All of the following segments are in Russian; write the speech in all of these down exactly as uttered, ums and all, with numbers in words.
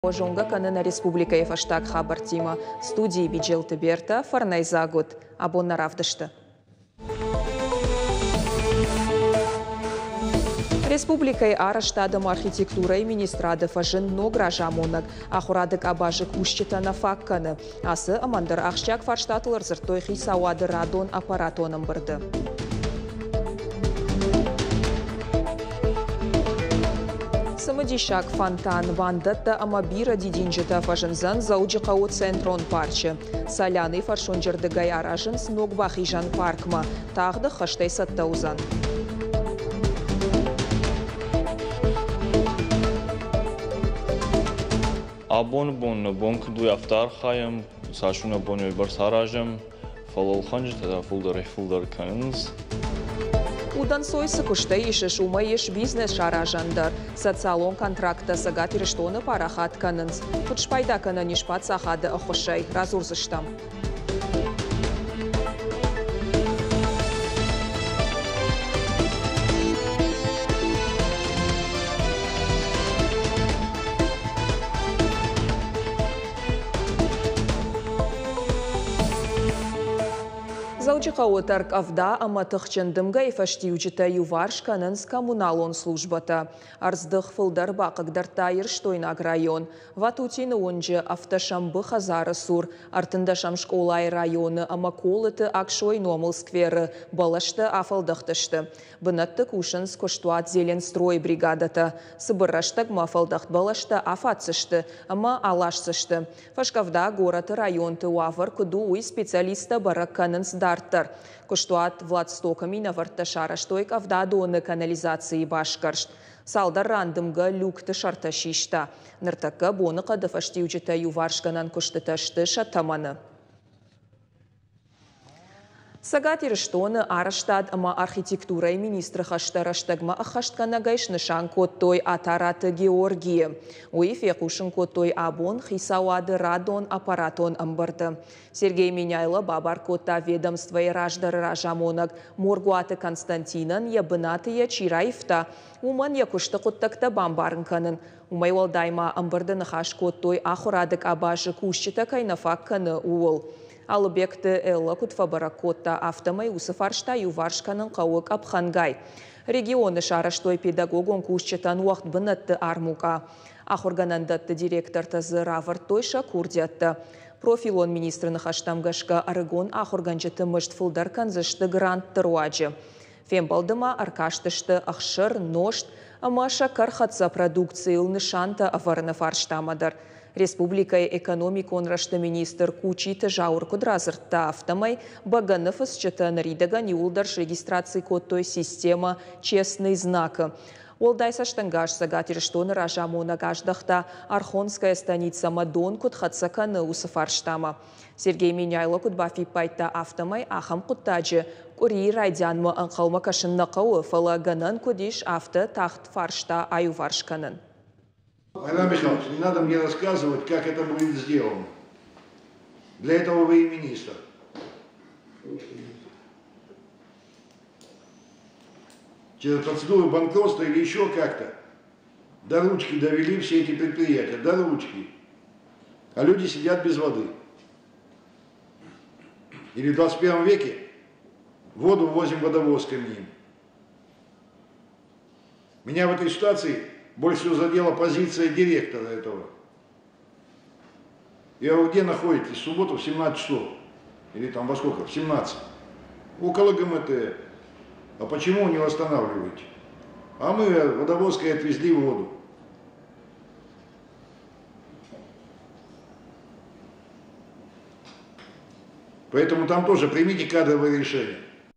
Ожонга канына республика ефаштак хабар тима. Студии Биджелты Берта, Фарнайзагут. Абонна равдышты. Республикой Араштадам архитектурой министрады фажин ногража монаг. Ахурадык абажык ущита на факканы. Асы амандар ахшчак фарштатлар зыртой хисауады радон аппаратоным бырды. Самодишак фонтан вандатта амабира дидинжита фажинзан зауджикау центрон парчы. Соляный фаршонжерды гаяражын сногбахижан паркма. Тағды хаштай саттаузан. Абон бон бонк дуй афтар хаем, сашуна бон бар саражем, фалол ханж тада фулдар фулдар канс. Удан сойсы куштай ишеш умайыш бизнес шаражандар. Социалон контракта сагатир штоны парахат канынс. Кутшпайда кана нишпат сахады ахошай. Разурзыштам. Заучикау таркавда аматықчындымга ефаштиучита юваршканынс коммуналон службата. Арздық фылдар бақыгдар тайыр штойнаг район. Ватутины онжы автошамбы хазары сур. Артында шамшколай районы амаколыты акшой номыл скверы. Балашты афалдықтышты. Бынатты кушынс коштуат зелен строй бригадата. Сыбырраштаг мафалдақт балашты афатсышты. Ама алашсышты. Фашкавда гораты районты уавар куду уй специалиста баракканынс дарттар. Куштуат Владстоками наварта шараштойк авдадоны канализации башкаршт. Салдар рандымга люкты шарташишта. Ныртакка боны қадыфаштиуджита юваршканан куштыташты шаттаманы. Сагатир штоны Араштад ама архитектурай министры хаштараштагма ахашткана гайшнышан коттой атараты Георгии. Уифе кушын коттой абон хисауады радон аппаратон амбарды. Сергей Меняйло бабар котта ведомства и раждары ражамонаг Моргуаты Константинан ябынаты я чирайфта. Уман якушты коттакта бамбарынканын. Умай валдайма амбарды нахаш коттой ахурадык абажы кушчыта кайнафакканы уол. Алыбекті элла кутфабаракотта автомай усыфаршта юваршканын қауық апхангай. Регионы шараштой педагогон кушчетан уақт бынатты армука. Ахорганандатты директор тазы равартойша курдятты. Профилон министріні хаштамгашка арыгон ахорганжеті мышт фылдар канзышты гранттыр уаджы. Фембалдыма аркаштышты ақшыр, ношт, ама шакар хатса продукцийл нышанта аварны фарштамадар. Республикай экономикон рашты министр кучиты жауыр кудразыртта автомай баганыфыс чыта наридаган юлдарш регистрации кодтой система честный знак. Олдай саштангаш сагатир штоны ражамона гаждахта Архонская станица Мадон кудхатсаканы усыфарштама. Сергей Меняйло кудбафи пайта автомай ахам кудтаджы кури райдянмы анқалма кашынна қауы фалаганан кудиш авто тахт фаршта аюваршканын. Война Михайлович, не надо мне рассказывать, как это будет сделано. Для этого вы и министр. Через процедуру банкротства или еще как-то до ручки довели все эти предприятия, до ручки. А люди сидят без воды. Или в двадцать первом веке воду возим водовозками им. Меня в этой ситуации больше всего задела позиция директора этого. Я говорю, где находитесь? В субботу в семнадцать часов. Или там во сколько? В семнадцать. Около ГМТ. А почему не восстанавливаете? А мы водовозкой отвезли воду. Поэтому там тоже примите кадровые решения.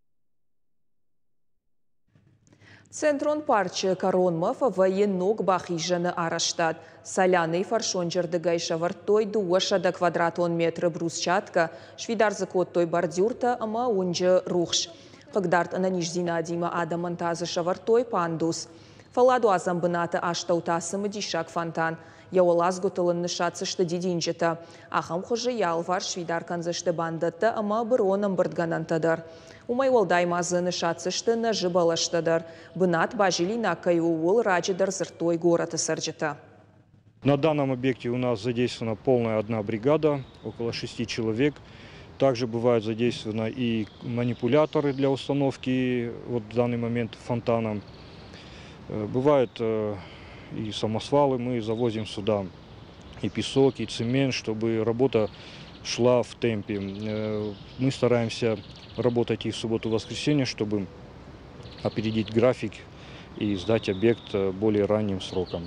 Центрон парчы коронмов военног бахижаны Араштад. Соляный фаршонжерды гайшавартой дуашада квадратон метры брусчатка, швидарзы коттой бордюрта, ама онжы рухш. Қығдарт ананиш зинадима адамантазы шавартой пандус. Фаладу азамбынаты аштаутасымы дишак фонтан. Яуалаз готылынны шатсышты дидинжета. Ахам хожы ялвар швидар канзышты бандатты, ама быроным бырдганантадар. Умай олдай мазыны шатсышты на жыбалаштадар. Бынат бажили накаю уол раджидар зыртой гораты сарджета. На данном объекте у нас задействована полная одна бригада, около шести человек. Также бывают задействованы и манипуляторы для установки вот в данный момент фонтана. Бывают и самосвалы, мы завозим сюда и песок, и цемент, чтобы работа шла в темпе. Мы стараемся работать и в субботу-воскресенье, чтобы опередить график и сдать объект более ранним сроком.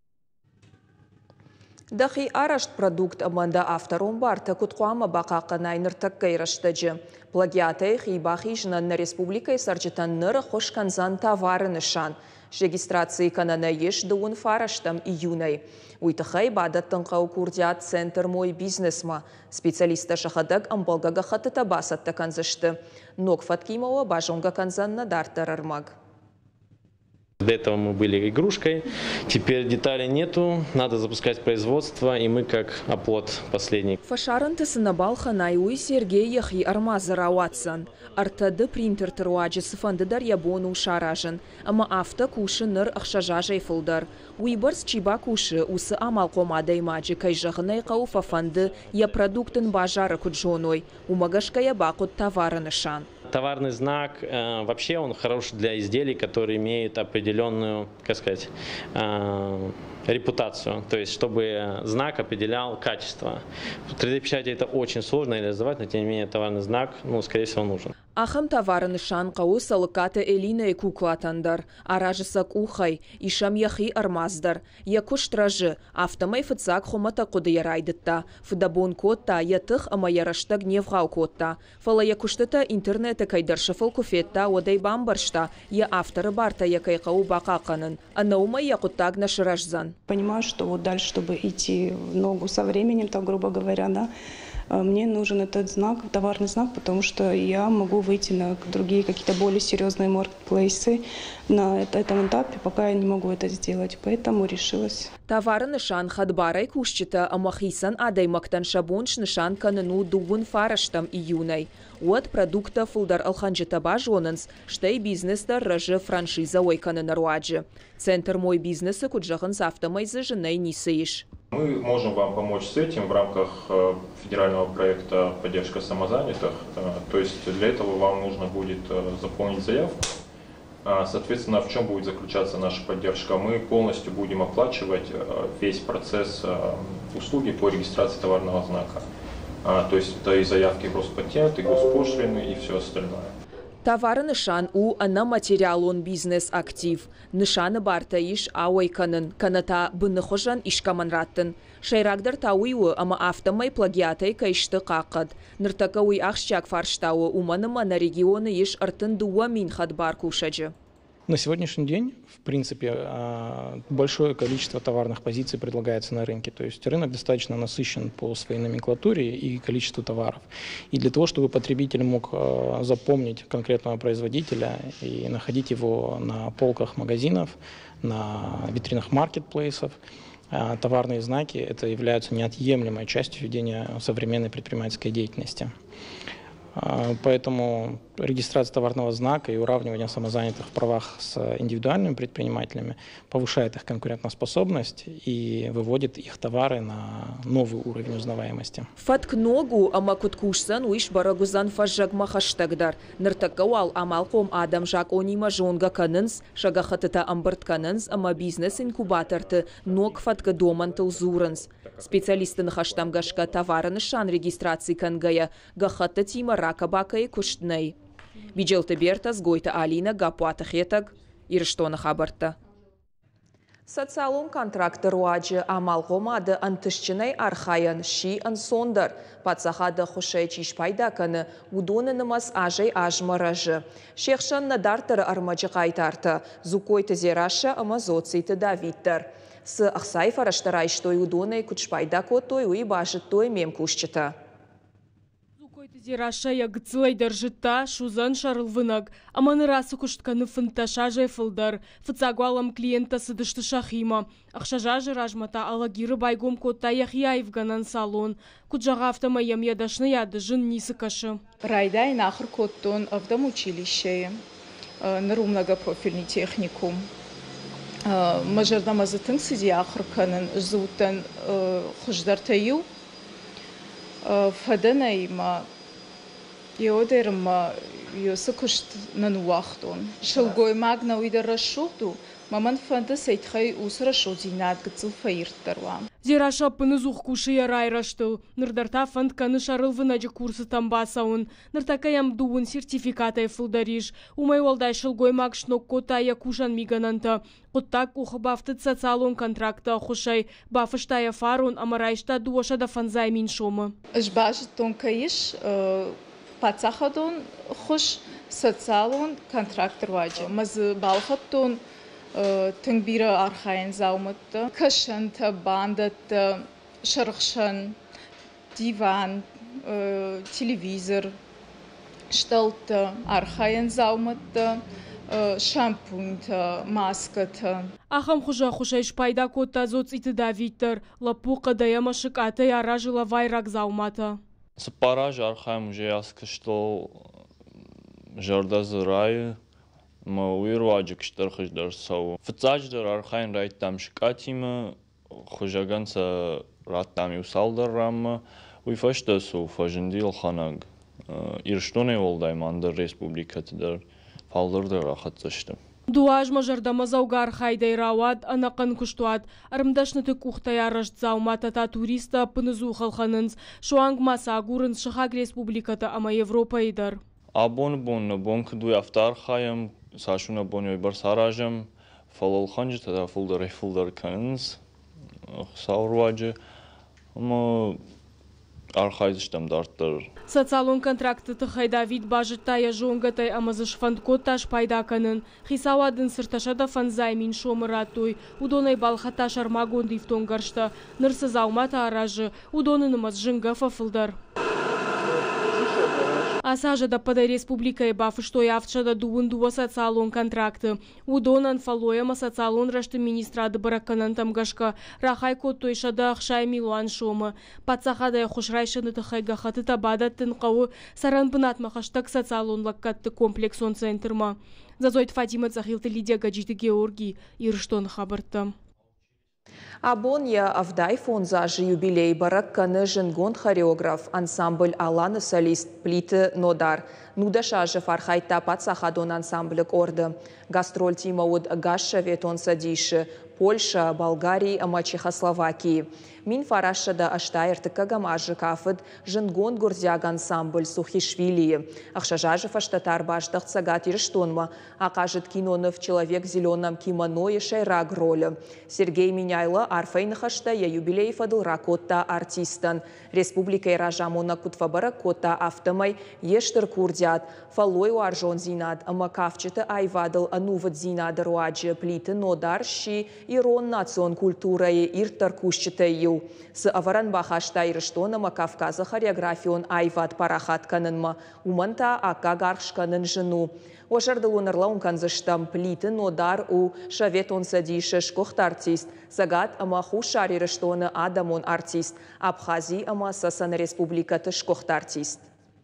Дахи арашт продукт аманда автором барта кутқуама бақақына айныртық кайраштаджы. Плагиатай хибахи жнанна республикай сарчитан ныры хошканзан товары нышан. Регистрации канана еш дуын фараштам июнай. Уйтахай бадаттың қау курдиат центр мой бизнесма. Специалиста шахадаг амбалгага хатыта басатта канзышты. Ног фаткимова бажонга канзанна дартар армаг. До этого мы были игрушкой, теперь деталей нету, надо запускать производство, и мы как оплот последний. Фашаранты сынабал ханайуи Сергей Яхи Армазара Уатсан. Артады принтер труаджи сыфандыдар ябону шаражын. Ама авто кушы ныр ахшажажай фылдар. Уйбарс чиба кушы усы амал комадай маджи кайжағынай қауфа фанды я продуктын бажары куджоной. Умагашкая бақут товары нышан. Товарный знак, э, вообще он хорош для изделий, которые имеют определенную, как сказать, э, репутацию. То есть, чтобы знак определял качество. В три дэ печати это очень сложно реализовать, но тем не менее товарный знак, ну, скорее всего, нужен. Ахам товары нышан қау салыкаты элина и куклатандар. Аражысак ухай, ишам яхи армаздар. Якуш тражы, автомай фыцак хомата куды ярайдытта. Фыдабон котта, ятых ама яраштаг невгау котта. Фала якуштыта интернеты кайдаршыфыл куфетта, одай бамбаршта. Я авторы барта якай қау бақақанын. Анаумай якуттаг нашыражзан. Понимаю, что вот дальше, чтобы идти в ногу со временем, так грубо говоря, да, мне нужен этот знак, товарный знак, потому что я могу выйти на другие какие-то более серьезные маркетплейсы на этом этапе, пока я не могу это сделать, поэтому решилась. Товары нышан хадбарай кушчита, амахисан адай мактан шабонш нышан канану дугун фараштам июнай. От продукта фулдар алханджита бажонанс, штай бизнес-дар рожи франшиза ойканы наруаджи. Центр мой бизнеса куджахан сафтамайзы женай нисаиш. Мы можем вам помочь с этим в рамках федерального проекта «Поддержка самозанятых». То есть для этого вам нужно будет заполнить заявку. Соответственно, в чем будет заключаться наша поддержка? Мы полностью будем оплачивать весь процесс услуги по регистрации товарного знака. То есть это и заявки в Роспатент, и госпошлины, и все остальное. Товары нышан у ана материал он бизнес актив. Нышаны барта иш ауай канын, каната быннахожан ишкаманраттын. Шайрагдар тауиуы ама автомай плагиатай кайшты қақыд. Ныртакауи ахшчак фарштауы уманыма на регионы иш артын дуа минхат бар кушаджы. На сегодняшний день, в принципе, большое количество товарных позиций предлагается на рынке. То есть рынок достаточно насыщен по своей номенклатуре и количеству товаров. И для того, чтобы потребитель мог запомнить конкретного производителя и находить его на полках магазинов, на витринах маркетплейсов, товарные знаки – это являются неотъемлемой частью ведения современной предпринимательской деятельности. Поэтому регистрация товарного знака и уравнивание самозанятых в правах с индивидуальными предпринимателями повышает их конкурентоспособность и выводит их товары на новый уровень узнаваемости. Фаткногу амакуткушсан уиш барагузан фажжак махаштагдар. Ныртаккауал амалком адам жак онима жонга канынс, шагахатыта амбырт канынс, ама бизнес-инкубаторты ног фатка домантыл зуранс. Специалисты нахаштамгашка товары нышан регистрации кангая, гахатта тима ракабака и куштней. Биджелта Бертас, Гойта Алина, Гапуата Хетаг, Ирштона Хабарта. Социалон контрактор уаджи амалгомады антышчынай архаян ши ансондар. Пацахада хушай чишпайдаканы удонынымас ажай ажмаражы. Шехшан надартары армаджы қайтарты. Зукойты зераша амазоцийты давиттар. С ахсай фараштарай штой удонай кучпайдако той уи бажыт той мем кушчыта. Зираша ягцлай держита, шузан шарлвынаг, аманы расы куштканы фынташа жай фылдар, фыцагуалам клиента сыдышты шахима, ақшажа жыражмата алагиры байгом котта яхияевганан салон, куджага автомаям ядашны яды жын нисыкашы. Райдай нахыр коттон авдам училище, ныру многопрофильный техникум. Мажардамазытын сиди ахырканын зутан хуждартаю фаденайма Иодерма Йосакушт нануахтон. Шелгой магна уйдерашуду, маман фанда сейтхай усрашудинат гцилфаиртарва. Зираша пынызух кушия райраштыл. Нырдарта фанд каны шарылвынаджы курсы тамбасаун. Ныртакаям дуун сертификатай фылдариш. Умай walday шелгой маг шнок котая кушан мигананта. Коттак ухабафтыт социалон контракта хушай. Бафыштая фарун амарайшта дуошада фанзай миншома. Жбаж тонкаиш Пацахадон хуш социалон контрактор ваджа. Маз балхаттон тыңбира архайын зауматты. Кашанта, бандатты, шархшан, диван, телевизор, шталты, архайын зауматты, шампуньты, маскаты. Ахам хужа хушайш пайда котта зоциты давиттер. Лапу кадаяма шиката яражила вайрак заумата. Сапараж архаем уже яска, что жардазы рай, мы уйрваджик штархаш дарсау. Фцадждар архаем райт там шикатима, хужаганца рат там юсалдар рама, уйфаштасу фажендил ханаг. Ирштоне волдай мандar республикаты дар фалдырдар ахатсаштым. Дуаж мажардамазауга архайдай равад, анакан куштуад, арымдашныты кухтая рождзаумата та туриста пынызу халханынс, шуанг маса агурынс шахаг республиката ама Европа идар. Абон бон бонк дуй афтар хаям, сашуна бонёй бар саражам, фалал ханжы тада фулдар и фулдар канынс, саурваджы, ама архайзыштам дарттар. Социалон контракты тыхайда вид бажыттая жоңгатай амазыш фандкотташ пайдаканын. Хисауадын сырташада фанзай мин шомыратуй. Удонай балхата шармагон дифтон гаршта. Нырсыз аумата аражы. Удонынымыз жынга фафылдар. Асажада подай республика и бафы, что явчада дуын дуа социалон контракты. Удонан фалояма социалон рашты министра адыбараканан тамгашка. Рахай коттой шада ахшай милуан шома. Пацахада хушрайшаны тахайга хаты табадаттын қауы саранбынат махаштак социалон лаккатты комплексон центрма. Зазойт Фатима Цахилты Лидия Гаджиты Георгий Ирштон хабарты. Абон я авдай фонзажы юбилей баракканы жынгон хореограф ансамбль аланы солист плиты нодар. Нудашажы фархайта пацахадон ансамблік орды. Гастроль тимауд Гаша ветон садиши. Польша, Болгарии, Чехословакии. Мин фарашада аштайртыка гамажы кафыд жынгон гурзяг ансамбль Сухишвили. Ахшажажы фаштатар баштах цагат ирштонма. Акажет кинонов человек в зеленом кимоно и шайраг роли. Сергей Миняйло арфейны хаштая юбилей фадыл ракотта артистан. Республика Иражамона кутфабара котта автомай ештер курдят. Фалой у аржон зинад. Амакавчета айвадыл ануват зинад руаджи плиты нодар щи ирон национ культурой иртар кущетаю. С аваран бахашта ирштонама Кавказа хореографион айват парахат канынма. Уманта ака гаршканын жыну. Ошардыл онырла канзыштам плиты нодар у шаветон садише шкохт артист. Загат ама хушар ирштоны адамон артист. Абхази ама сасан республикаты шкохт артист.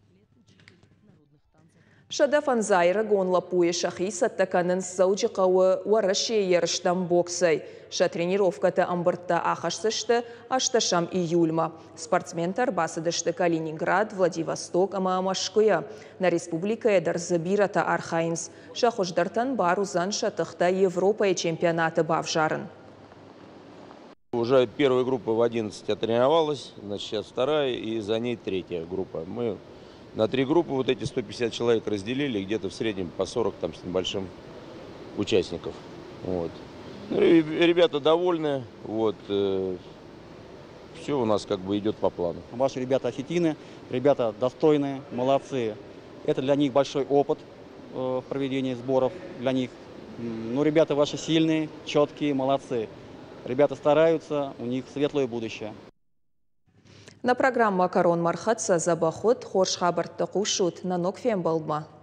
Шада фанзайры гонла пуе шахи саттаканын сауджи қауы уараши ерштам боксай. Ша тренировката амбыртта ахашсышты ашташам июльма. Спортсментар басыдышты Калининград, Владивосток ама амашкуя. На республика эдар забирата архайнс. Шахождартан барузан шатыхта Европа и чемпионаты бавжарын. Уже первая группа в одиннадцать оттренировалась, значит, сейчас вторая и за ней третья группа. Мы на три группы вот эти сто пятьдесят человек разделили, где-то в среднем по сорок там с небольшим участников. Вот. Ну, ребята довольны, вот, э, все у нас как бы идет по плану. Ваши ребята осетины, ребята достойные, молодцы. Это для них большой опыт э, в проведении сборов для них. Ну, ребята ваши сильные, четкие, молодцы. Ребята стараются, у них светлое будущее. На программа «Корон Мархатса» забахот хорш хабарты кушут на нокфем балдма.